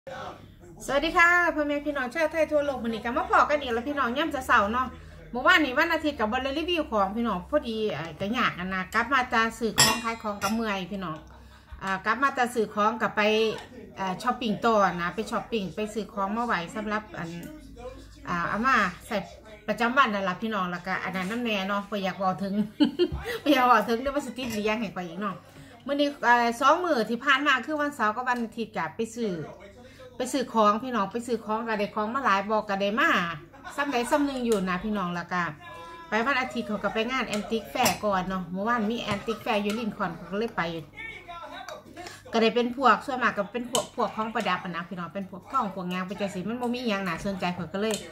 สวัสดีค่ะพ่อแม่พี่น้องชาวไทยทั่วโลกวันนี้กันมาพอกันอีกแล้วพี่น้องย่ำจะเสาร์เนาะเมื่อวานนี้วันอาทิตย์กับบอลรีวิวของพี่น้องพอดีกระหยากนะกลับมาจะสื่อของขายของกับเมื่อยพี่น้องกลับมาจะสื่อของกับไปช้อปปิ้งต่อนะไปช้อปปิ้งไปสื่อของมาไหวสำหรับอาม่าใส่ประจำวันนั่นแหละพี่น้องแล้วก็อันนั้นน้ำแน่เนาะไปอยากบอกถึง ไปอยากบอกถึงเรื่องวัสดุหรือยังเห็นไปอีกเนาะเมื่อนี้2 มื้อที่ผ่านมาคือวันเสาร์กับวันอาทิตย์กับไปซื้อของพี่น้องไปซื้อของกับเด็กของมาหลายบอกกับเด็กมาซ้ำใดซ้ำหนึ่งอยู่นะพี่น้องละกันไปวันอาทิตย์เขาก็ไปงานแอนติกแฟร์ก่อนเนาะเมื่อวานมีแอนติกแฟร์ยูรินคอนเขาก็เลยไปก็ได้เป็นพวกส่วนมากก็เป็นพวกของประดับนะพี่น้องเป็นพวกทองพวกยางเป็นใจสีมันโมมีอย่างหนาสนใจเขาก็เลย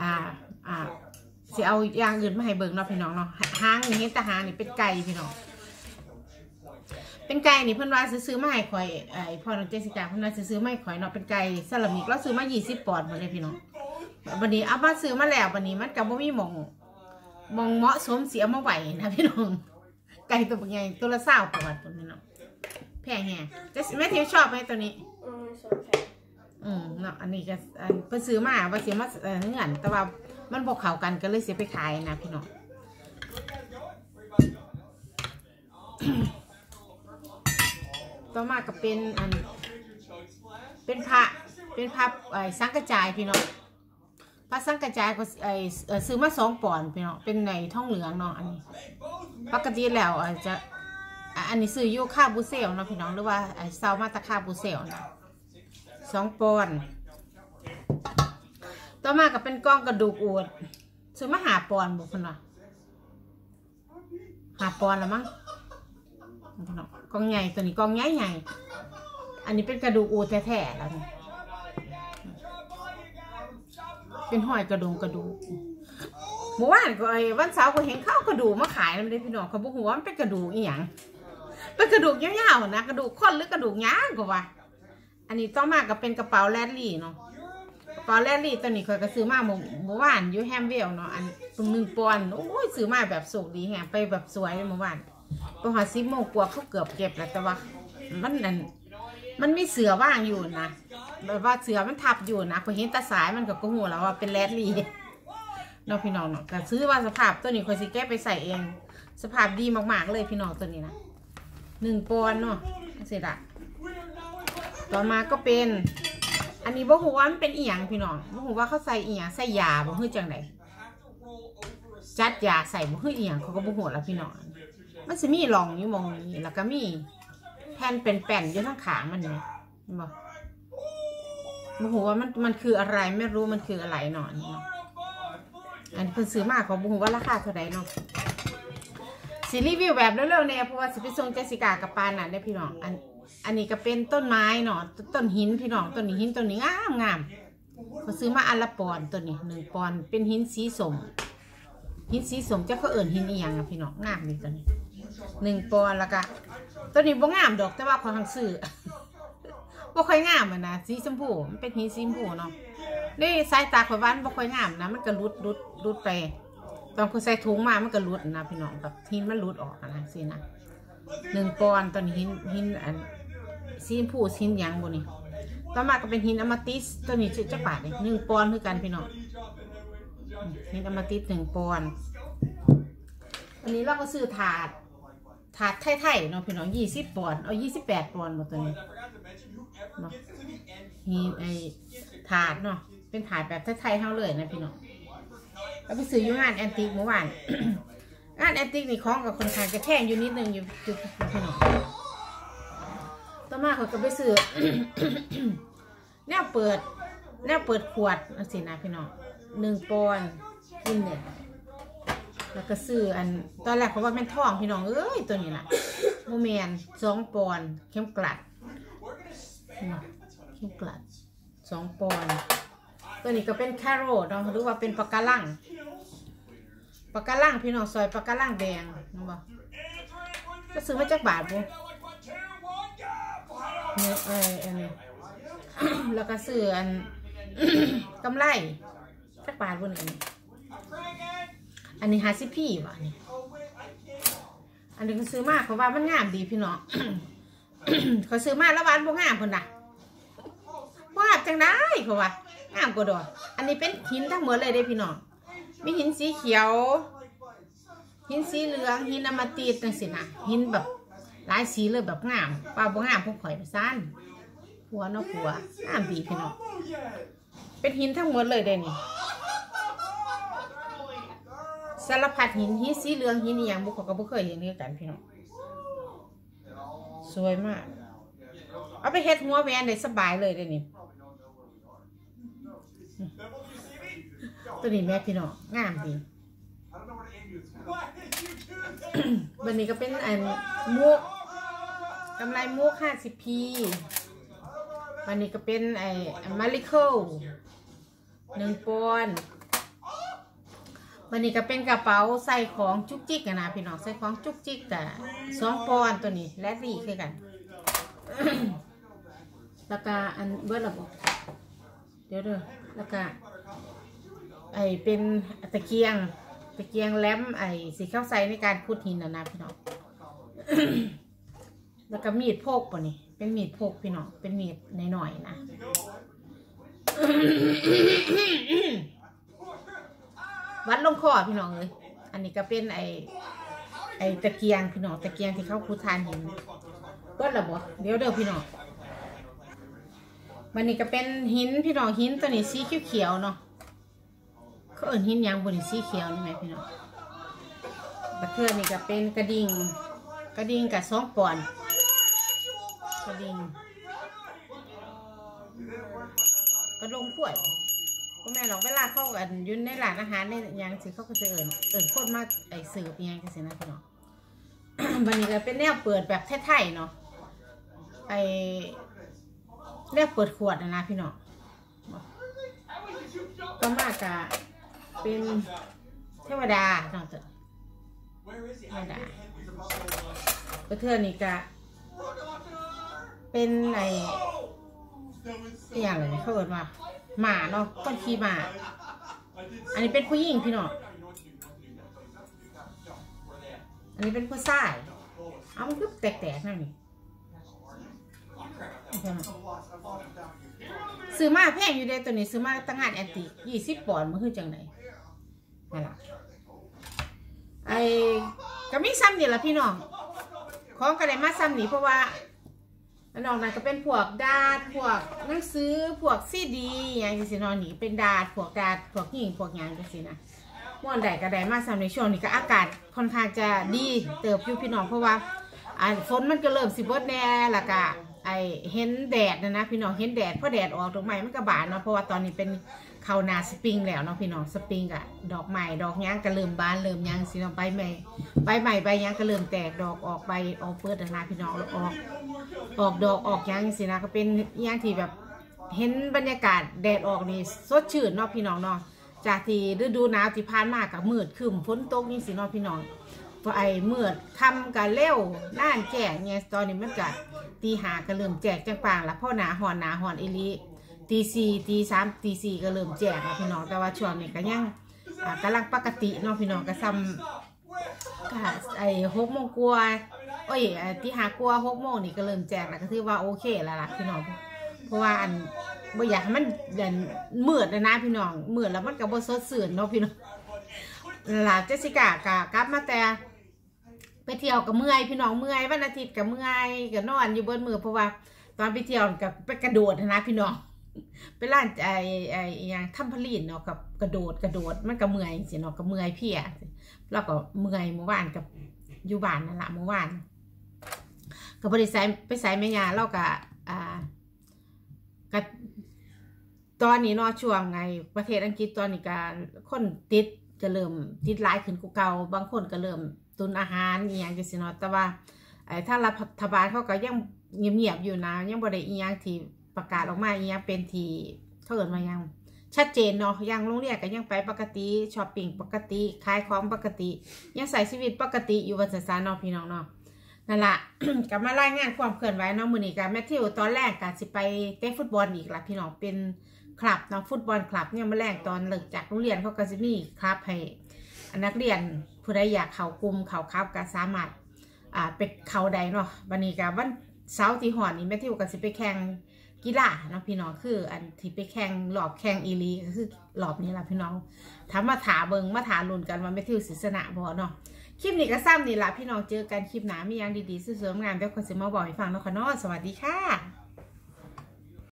สิเอาอย่างอื่นมาให้เบิ่งเนาะพี่น้องเนาะหางนี่เห็นแต่หางนี่เป็นไก่พี่น้องเป็นไก่นี่เพื่อนว่าซื้อมาให้ข่อยพ่อน้องเจสสิก้าเพื่อนว่าซื้อมาให้ข่อยเนาะเป็นไก่ซาลามิกแล้วซื้อมา20 ปอนด์หมดเลยพี่น้องวันนี้เอามาซื้อมาแล้ววันนี้มันกับบ่มีมองเหมาะสมเสียมาไหวนะพี่น้องไก่ตัวใหญ่ตัวละ20 ปอนด์พี่น้องแพงแฮะจะแม่ทิวชอบไหมตัวนี้เนาะอันนี้ก็เพิ่นซื้อมาว่าเสียมาเงินแต่ว่ามันบอกเขากันก็เลยเสียไปขายนะพี่น้องต่อมาก็เป็นพระสังกระจายพี่น้องพระสังกระจายก็ซื้อมา2 ปอนด์พี่น้องเป็นในท่องเหลืองเนาะอันนี้ปกติแล้วอันนี้ซื้อยูคาบูเซลเนาะพี่น้องหรือว่าเซามาตาคาบูเซลนะ2 ปอนด์ต่อมาก็เป็นกล้องกระดูกอูฐซื้อมา5 ปอนด์บุคนว่า5 ปอนด์ละมั้งกองใหญ่ตัวนี้กองใหญ่อันนี้เป็นกระดูกอูฐแท้ๆแล้วเป็นห้อยกระดูกเมื่อวานก็วันเสาร์ก็เห็นข้าวกระดูกมาขายแล้วเลยพี่น้องเขาบอกว่ามันเป็นกระดูกอีหยังเป็นกระดูกยาวๆนะกระดูกข้นหรือกระดูกยางก็ว่าอันนี้ต่อมาก็เป็นกระเป๋าแรดลี่เนาะกระเป๋าแรดลี่ตัวนี้เคยก็ซื้อมาเมื่อวานอยู่แฮมเวลเนาะอัน1 ปอนด์โอ้ยซื้อมาแบบสุกดีแฮมไปแบบสวยเมื่อวานไปหา10 โมงกว่าเขาเกือบเก็บแล้วแต่ว่ามันมีเสือว่างอยู่นะแบบว่าเสือมันทับอยู่นะพอเห็นตาสายมันก็หัวแล้วว่าเป็นแรดลี่เนาะพี่น้องเนาะแต่ซื้อว่าสภาพตัวนี้คอยสิแก้ไปใส่เองสภาพดีมากๆเลยพี่น้องตัวนี้นะ1 ปอนด์เนาะเสร็จละต่อมาก็เป็นอันนี้บ่ฮู้ว่ามันเป็นอีหยังพี่น้องบ่ฮู้ว่าเขาใส่อีหยังใส่ยาบ่ฮู้จังไดจัดยาใส่บ่ฮู้อีหยังเขาก็บ่ฮู้แล้วพี่น้องมันสิมีร่องอยู่มองนี้แล้วก็มีแผ่นเป็นแผ่นอยู่ทั้งขางมันนี่บ่ฮู้ว่ามันคืออะไรไม่รู้มันคืออะไรเนาะนี่เนาะอันนี้เพิ่นซื้อมาเขาบ่ฮู้ว่าราคาเท่าใดเนาะสิรีวิวแบบเร็วๆเนี่ยเพราะว่าสิไปส่งเจสสิก้ากับปานน่ะได้พี่น้องอันนี้ก็เป็นต้นไม้เนาะต้นหินพี่น้องต้นหินต้นนี้งามเขาซื้อมาอันละปอนด์ตัวนี้1 ปอนด์เป็นหินสีส้มจะเขาเอิ่นหินอีหยังอะพี่น้องงามนี่ตัวนี้1 ปอนด์แล้วก็ตัวนี้บ่งามดอกแต่ว่าเขาทางซื้อบ่ค่อยงามอ่ะนะสีชมพูมันเป็นหินสีชมพูเนาะนี่สายตาข่อยว่าบ่ค่อยงามนะมันก็รุดไปตอนคุณใส่ถุงมามันก็รุดนะพี่น้องแบบหินมันรุดออกนะสินะ1 ปอนด์ตอนนี้หินอันสีชมพูหินยังบนนี่ต่อมาก็เป็นหินอมติสตัวนี้จะบาทเลย1 ปอนด์คือกันพี่น้องหินอมติส1 ปอนด์อันนี้เราก็ซื้อถาดไทยเนาะพี่น้อง20 ปอนด์เอา28 ปอนด์หมดตัวนี้เนาะหินถาดเนาะเป็นถาดแบบไทยๆเท่าเลยนะพี่น้องเราไปซื้ออยู่งานแอนติกเมื่อวานงานแอนติกนี่ของกับคนขายจะแข็งอยู่นิดนึงอยู่พี่น้องต่อมาเขาก็ไปซื้อ แนวเปิดขวดสินะพี่น้อง1 ปอนด์กินเนี่ยแล้วก็ซื้อตอนแรกเขาว่าเป็นทองพี่น้องเอ้ยตัวนี้นะโมเมน2 ปอนด์เข้มกลัด2 ปอนด์ตัวนี้ก็เป็นแคโรทเนาะหรือว่าเป็นปากกาลังพี่น้องซอยปากกาลังแดงนะบ่ก็ซื้อมาจากบาทบุเนี่ยแล้วก็ซื้อกำไรจากบาทบุนี่อันนี้50 พี่ว่ะนี่อันนี้ก็ซื้อมาเพราะว่ามันงามดีพี่น้องเขาซื้อมาแล้ววันบ่งามคนน่ะว่าจจังได้เขาว่างามกว่าดอกอันนี้เป็นหินทั้งหมดเลยเด้พี่น้องมีหินสีเขียวหินสีเหลืองหินอมฤตจังสินะหินแบบหลายสีเลยแบบงามป้าบ่งามพวกข่อยไปสั้นหัวเนาะหัวงามดีพี่น้องเป็นหินทั้งหมดเลยเด้นี่สารพัดหินสีเหลืองหินอีหยังบุกเขาก็บ่เคยเห็นกันพี่น้องสวยมากเอาไปเฮ็ดหัวแหวนได้สบายเลยเด้นี่ตัวนี้แม่พี่น้องงามดีวันนี้ก็เป็นอันมุกกำไรมุก50p วันนี้ก็เป็นไอ้มาริโค1 ปอนด์วันนี้ก็เป็นกระเป๋าใส่ของจุกจิกนะพี่น้องใส่ของจุกจิกแต่2 ปอนด์ตัวนี้และดีคือกันแล้วก็อันเบิร์ดระบบเดี๋ยวแล้วก็ไอเป็นตะเกียงแหลมไอสีเข้าใส่ในการขุดหินนะพี่น้อง แล้วก็มีดพกป่ะนี่เป็นมีดพกพี่น้องเป็นมีดหน่อยๆนะ วัดลงคอพี่น้องเลยอันนี้ก็เป็นไอตะเกียงพี่น้องตะเกียงที่เขาขุดทานหินเบิร์ดระบบเดี๋ยวพี่น้องวันนี้ก็เป็นหินพี่น้องหินตัวนี้สีเขียวเนาะเขาเอิ้นหินยางบนสีเขียวนี่ไหมพี่น้องกระเทือนนี่ก็เป็นกระดิ่งกับ2 ปอนด์กระดิ่งกระลงถ้วยพ่อแม่เราเวลาเข้ากันยืนในร้านอาหารในยังสิเขาก็จะเอิ้นคนมาไอเสิร์ฟยังกันสินะพี่น้อง วันนี้ก็เป็นแนวเปิดแบบไทยๆเนาะไอแนวเปิดขวดนะพี่น้องก็มากะเป็นเทวดาเนาะเทวดาก็เทื่อนี่กะเป็นอะไรอย่างไรเขาเอิ้นว่าหมาเนาะก้อนขี้หมาอันนี้เป็นผู้หญิงพี่น้องอันนี้เป็นผู้ชายเอามันก็แตกๆนั่นนี่ซื้อมาแพงอยู่เด้ตัวนี้ซื้อมาตั้งงานแอนติ20 ปอนด์มันคือจังไหนนั่นแหละไอ้ก็มีซ้ำนี่แหละพี่น้องของก็ได้มาซ้ำนี่เพราะว่าน้องนั่นก็เป็นพวกดาดพวกหนังสือพวกซีดีอย่างนี้สินอนนี่เป็นดาดพวกหิ่งพวกยางจังสินะม่วนใดก็ได้มาซ้ำในช่วงนี้ก็อากาศค่อนข้างจะดีเติบอยู่พี่น้องเพราะว่าฝนมันก็เริ่มสิบดแน่ละกะเห็นแดดนะพี่น้องเห็นแดดเพราะแดดออกดอกไม้มันก็บานเนาะเพราะว่าตอนนี้เป็นเข้านาสปริงแล้วเนาะพี่น้องสปริงกะดอกไม้ดอกยางก็เริ่มบานเริ่มยางสิเนาะใบใหม่ใบยางก็เริ่มแตกดอกออกใบออกเปิดนะพี่น้องแล้วออกดอกออกยางสินะก็เป็นยางที่แบบเห็นบรรยากาศแดดออกนี่สดชื่นเนาะพี่น้องเนาะจากที่ฤดูหนาวที่ผ่านมากับมืดครึ้มฝนตกนี่สิเนาะพี่น้องมืดคำกันเร็วน่านแก่เนี่ยตอนนี้มันกัดตี 5ก็เริ่มแจกจังปางละพ่อหนาหอนอิลีตี 4ตี 3ตี 4ก็เริ่มแจกแล้วพี่น้องแต่ว่าช่วงนี้ก็ยังกำลังปกติเนาะพี่น้องก็ซ้ำก็6 โมงกว่าตี 5กว่า6 โมงนี่ก็เริ่มแจกแล้วก็ถือว่าโอเคแล้วล่ะพี่น้องเพราะว่าบ่อยากให้มันมืดนะพี่น้องมืดแล้วมันก็บ่สดชื่นเนาะพี่น้องล่ะเจสสิก้าก็กลับมาแต่ไปเที่ยวกับเมื่อยพี่น้องเมื่อยวันอาทิตย์กับเมื่อยกับนอนอยู่บนมือเพราะว่าตอนไปเที่ยวกับไปกระโดดนะพี่น้องไปร้านอย่างทำผลิตเนาะกับกระโดดมันก็เมื่อยสิเนาะก็เมื่อยเพียแล้วก็เมื่อยเมื่อวานกับอยู่บ้านนั่นแหละเมื่อวานกับบริษัทไปใส่แม่ยาเรากับตอนนี้เนาะช่วงไงประเทศอังกฤษตอนนี้การคนติดจะเริ่มติดหลายขึ้นกว่าเก่าบางคนก็เริ่มตุนอาหารอย่างจังซี่เนาะแต่ว่าถ้ารัฐบาลเขาก็ยังเงียบๆอยู่นะยังบ่ได้อีหยังที่ประกาศออกมาอีหยังเป็นที่เขาเอิ้นว่ายังชัดเจนเนาะยังโรงเรียนก็ยังไปปกติช้อปปิ้งปกติขายของปกติยังใส่ชีวิตปกติอยู่วันศาสนาเนาะพี่น้องเนาะนั่นล่ะ กลับมารายงานความเคลื่อนไหวเนาะมื้อนี้ก็แมทธิวตอนแรกก็สิไปเตะฟุตบอลอีกล่ะพี่น้องเป็นคลับเนาะฟุตบอลคลับเนี่ยมาแรกตอนเลิกจากโรงเรียนเขาก็จะมีคลับให้นักเรียนผู้ใดอยากเข้ากลุ่มเข้าคลับก็สามารถไปเข้าได้เนาะวันนี้ก็วันเสาร์ที่หอดนี่แม่ทิวก็สิไปแข่งกีฬาเนาะพี่น้องคืออันที่ไปแข่งรอบแข่งอีลีก็คือรอบนี้แหละพี่น้องถามมาถาเบิงมาถาลุ้นกันว่าไม่ทิวศิษณะบ่เนาะคลิปนี้ก็ซ้ำนี่ละพี่น้องเจอกันคลิปหนามีอย่างดีๆสวยๆงามเดี๋ยวคนจะมาบอกให้ฟังเนาะค่ะเนาะสวัสดีค่ะ